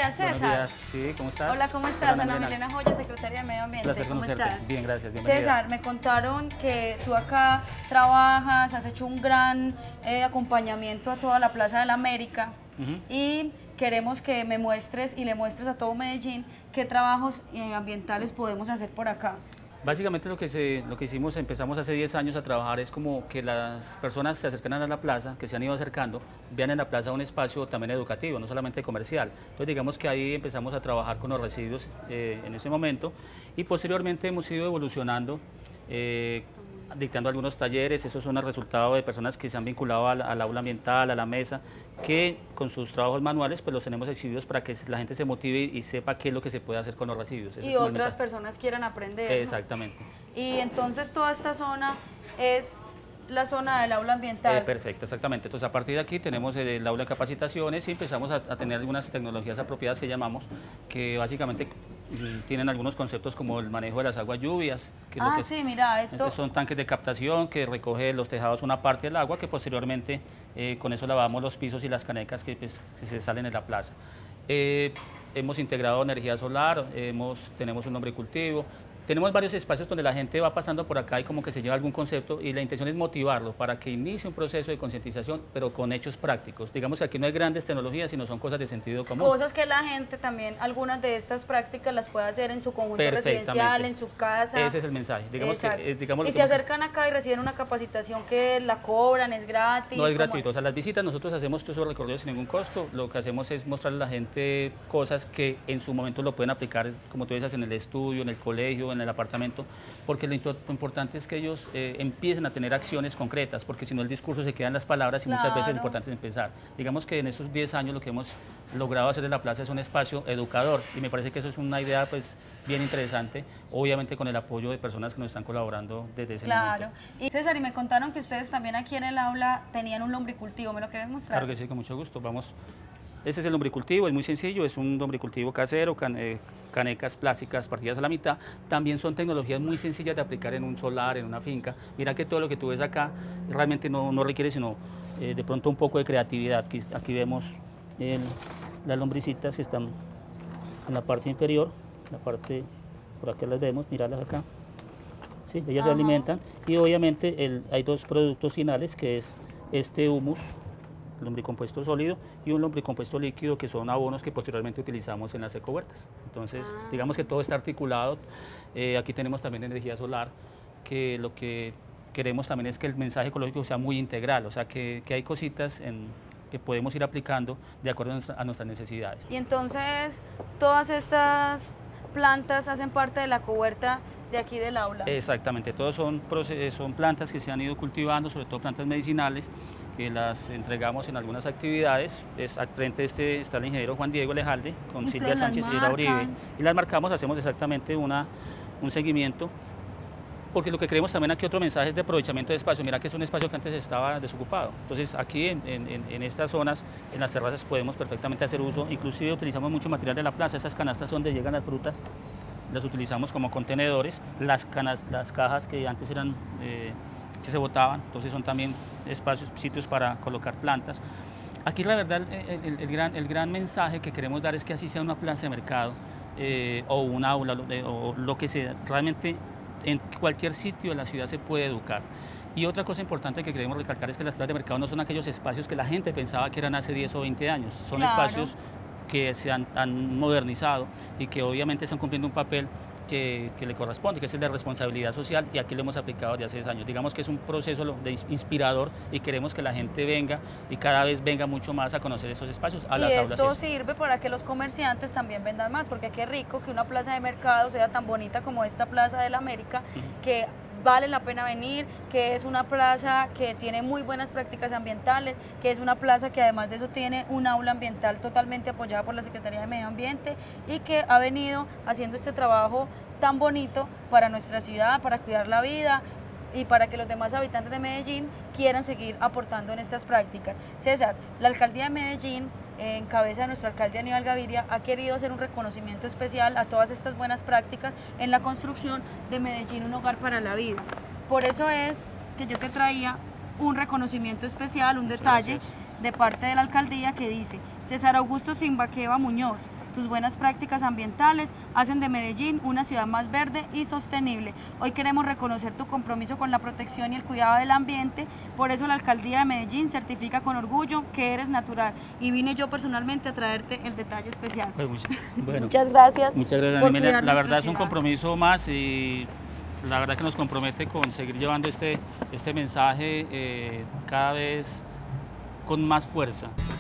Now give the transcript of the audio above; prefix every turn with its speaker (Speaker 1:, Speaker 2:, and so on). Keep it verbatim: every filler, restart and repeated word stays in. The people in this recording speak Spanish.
Speaker 1: días, César.
Speaker 2: Buenos días. Sí, ¿cómo estás?
Speaker 1: Hola, ¿cómo estás?
Speaker 2: Hola,
Speaker 1: Ana
Speaker 2: Milena.
Speaker 1: Milena Joya, secretaria de Medio Ambiente.
Speaker 2: Placer
Speaker 1: ¿Cómo
Speaker 2: conocerte.
Speaker 1: estás?
Speaker 2: Bien, gracias. Bienvenida.
Speaker 1: César, me contaron que tú acá trabajas, has hecho un gran eh, acompañamiento a toda la Plaza de la América uh-huh. y queremos que me muestres y le muestres a todo Medellín qué trabajos eh, ambientales podemos hacer por acá.
Speaker 2: Básicamente lo que, se, lo que hicimos, empezamos hace diez años a trabajar es como que las personas se acercan a la plaza, que se han ido acercando, vean en la plaza un espacio también educativo, no solamente comercial. Entonces digamos que ahí empezamos a trabajar con los residuos eh, en ese momento y posteriormente hemos ido evolucionando, eh, dictando algunos talleres. Esos son el resultado de personas que se han vinculado al, al aula ambiental, a la mesa, que con sus trabajos manuales pues los tenemos exhibidos para que la gente se motive y sepa qué es lo que se puede hacer con los residuos. Ese
Speaker 1: y otras personas quieran aprender.
Speaker 2: Exactamente.
Speaker 1: ¿No? Y entonces toda esta zona es la zona del aula ambiental.
Speaker 2: Eh, perfecto, exactamente. Entonces a partir de aquí tenemos el, el aula de capacitaciones y empezamos a, a tener algunas tecnologías apropiadas que llamamos, que básicamente tienen algunos conceptos como el manejo de las aguas lluvias. Que
Speaker 1: ah,
Speaker 2: lo que
Speaker 1: sí, mira, esto...
Speaker 2: son tanques de captación que recoge los tejados una parte del agua, que posteriormente eh, con eso lavamos los pisos y las canecas que, pues, que se salen en la plaza. Eh, hemos integrado energía solar, hemos, tenemos un lombricultivo. Tenemos varios espacios donde la gente va pasando por acá y como que se lleva algún concepto y la intención es motivarlo para que inicie un proceso de concientización, pero con hechos prácticos. Digamos que aquí no hay grandes tecnologías, sino son cosas de sentido común.
Speaker 1: Cosas que la gente también, algunas de estas prácticas las puede hacer en su conjunto residencial, en su casa.
Speaker 2: Ese es el mensaje. Digamos que, eh, digamos
Speaker 1: y se acercan acá y reciben una capacitación que la cobran, es gratis.
Speaker 2: No es gratuito, o sea, las visitas nosotros hacemos todos esos recorridos sin ningún costo. Lo que hacemos es mostrarle a la gente cosas que en su momento lo pueden aplicar, como tú dices, en el estudio, en el colegio, en el apartamento, porque lo importante es que ellos eh, empiecen a tener acciones concretas, porque si no el discurso se queda en las palabras y claro. muchas veces es importante empezar. Digamos que en esos diez años lo que hemos logrado hacer de la plaza es un espacio educador y me parece que eso es una idea pues bien interesante, obviamente con el apoyo de personas que nos están colaborando desde ese
Speaker 1: claro.
Speaker 2: momento.
Speaker 1: Claro, y César, y me contaron que ustedes también aquí en el aula tenían un lombricultivo, ¿me lo quieres mostrar?
Speaker 2: Claro que sí, con mucho gusto, vamos. Este es el lombricultivo, es muy sencillo, es un lombricultivo casero, can, eh, canecas plásticas partidas a la mitad. También son tecnologías muy sencillas de aplicar en un solar, en una finca. Mira que todo lo que tú ves acá realmente no, no requiere sino eh, de pronto un poco de creatividad. Aquí, aquí vemos el, las lombricitas que están en la parte inferior, la parte, por acá las vemos, míralas acá. Sí, ellas Ajá. se alimentan y obviamente el, hay dos productos finales que es este humus, lombricompuesto sólido y un lombricompuesto líquido que son abonos que posteriormente utilizamos en las ecohuertas. Entonces, ah. digamos que todo está articulado. Eh, aquí tenemos también energía solar, que lo que queremos también es que el mensaje ecológico sea muy integral, o sea, que, que hay cositas en, que podemos ir aplicando de acuerdo a, nuestra, a nuestras necesidades.
Speaker 1: Y entonces, todas estas plantas hacen parte de la cohuerta de aquí del aula.
Speaker 2: Exactamente, todos son, son plantas que se han ido cultivando, sobre todo plantas medicinales, que las entregamos en algunas actividades. Es, al frente de este está el ingeniero Juan Diego Lejalde, con Silvia Sánchez y Laura Uribe, y las marcamos, hacemos exactamente una, un seguimiento, porque lo que queremos también aquí otro mensaje es de aprovechamiento de espacio. Mira que es un espacio que antes estaba desocupado, entonces aquí en, en, en estas zonas, en las terrazas podemos perfectamente hacer uso, inclusive utilizamos mucho material de la plaza. Estas canastas donde llegan las frutas, las utilizamos como contenedores, las, canas, las cajas que antes eran eh, que se botaban, entonces son también espacios, sitios para colocar plantas. Aquí la verdad el, el, el, gran, el gran mensaje que queremos dar es que así sea una plaza de mercado eh, o un aula o lo que sea, realmente en cualquier sitio de la ciudad se puede educar. Y otra cosa importante que queremos recalcar es que las plazas de mercado no son aquellos espacios que la gente pensaba que eran hace diez o veinte años, son
Speaker 1: claro.
Speaker 2: espacios que se han, han modernizado y que obviamente están cumpliendo un papel que, que le corresponde, que es el de responsabilidad social, y aquí lo hemos aplicado desde hace diez años. Digamos que es un proceso de inspirador y queremos que la gente venga y cada vez venga mucho más a conocer esos espacios, a
Speaker 1: y
Speaker 2: las aulas.
Speaker 1: Y esto sirve para que los comerciantes también vendan más, porque qué rico que una plaza de mercado sea tan bonita como esta Plaza de la América, uh-huh. que vale la pena venir, que es una plaza que tiene muy buenas prácticas ambientales, que es una plaza que además de eso tiene un aula ambiental totalmente apoyada por la Secretaría de Medio Ambiente y que ha venido haciendo este trabajo tan bonito para nuestra ciudad, para cuidar la vida y para que los demás habitantes de Medellín quieran seguir aportando en estas prácticas. César, la Alcaldía de Medellín, eh, en cabeza de nuestro alcalde Aníbal Gaviria, ha querido hacer un reconocimiento especial a todas estas buenas prácticas en la construcción de Medellín, un hogar para la vida. Por eso es que yo te traía un reconocimiento especial, un detalle de parte de la alcaldía que dice: César Augusto Simbaqueva Muñoz, tus buenas prácticas ambientales hacen de Medellín una ciudad más verde y sostenible. Hoy queremos reconocer tu compromiso con la protección y el cuidado del ambiente, por eso la Alcaldía de Medellín certifica con orgullo que eres natural y vine yo personalmente a traerte el detalle especial.
Speaker 2: Pues mucho, bueno,
Speaker 1: muchas gracias.
Speaker 2: Muchas gracias, Anímela. La verdad es un compromiso más y la verdad que nos compromete con seguir llevando este, este mensaje eh, cada vez con más fuerza.